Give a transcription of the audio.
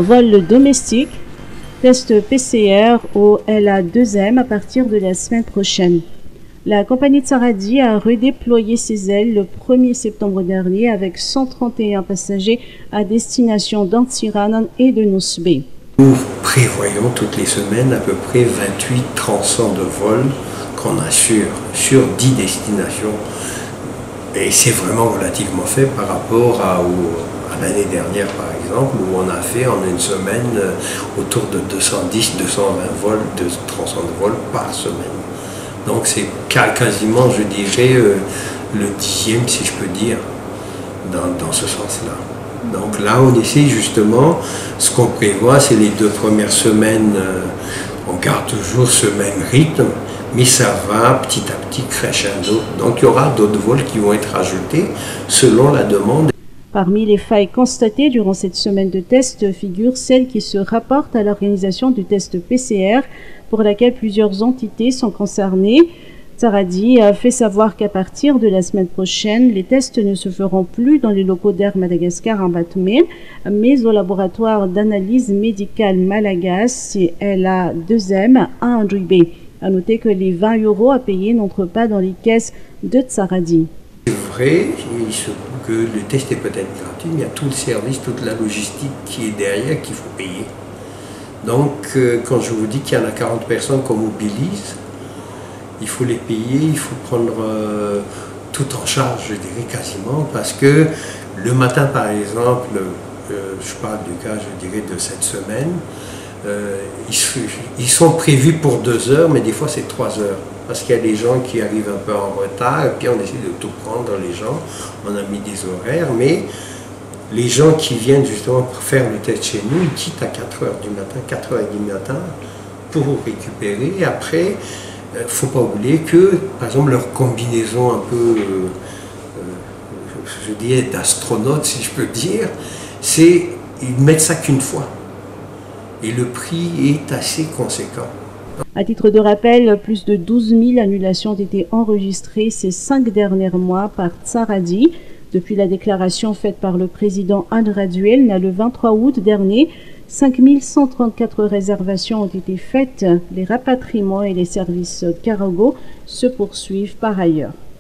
Vol domestique, test PCR au LA2M à partir de la semaine prochaine. La compagnie Tsaradi a redéployé ses ailes le 1er septembre dernier avec 131 passagers à destination d'Antsiran et de Nousbé. Nous prévoyons toutes les semaines à peu près 28 transants de vol qu'on assure sur 10 destinations. Et c'est vraiment relativement fait par rapport à l'année dernière par exemple, où on a fait en une semaine autour de 210-220 vols, de transants de vol par semaine. Donc c'est quasiment, je dirais, le 10e, si je peux dire, dans ce sens-là. Donc là, on essaie justement, ce qu'on prévoit, c'est les 2 premières semaines, on garde toujours ce même rythme, mais ça va petit à petit crescendo. Donc il y aura d'autres vols qui vont être ajoutés selon la demande. Parmi les failles constatées durant cette semaine de test figurent celles qui se rapportent à l'organisation du test PCR pour laquelle plusieurs entités sont concernées. Tsaradi a fait savoir qu'à partir de la semaine prochaine, les tests ne se feront plus dans les locaux d'Air Madagascar en Batmé, mais au laboratoire d'analyse médicale Malagas et LA2M à Andribé. A noter que les 20 € à payer n'entrent pas dans les caisses de Tsaradi. C'est vrai, il se peut que le test est peut-être gratuit, mais il y a tout le service, toute la logistique qui est derrière qu'il faut payer. Donc, quand je vous dis qu'il y en a 40 personnes qu'on mobilise, il faut les payer, il faut prendre tout en charge, je dirais quasiment, parce que le matin, par exemple, je parle du cas, je dirais, de cette semaine, ils sont prévus pour 2 heures, mais des fois c'est 3 heures. Parce qu'il y a des gens qui arrivent un peu en retard, et puis on essaie de tout prendre les gens. On a mis des horaires, mais les gens qui viennent justement pour faire le test chez nous, ils quittent à 4 heures du matin, 4h30 du matin, pour récupérer. Et après, il ne faut pas oublier que, par exemple, leur combinaison un peu, je dirais, d'astronaute, si je peux dire, c'est ils mettent ça qu'une fois. Et le prix est assez conséquent. À titre de rappel, plus de 12 000 annulations ont été enregistrées ces 5 derniers mois par Tsaradi. Depuis la déclaration faite par le président Andraduel le 23 août dernier, 5 134 réservations ont été faites. Les rapatriements et les services cargo se poursuivent par ailleurs.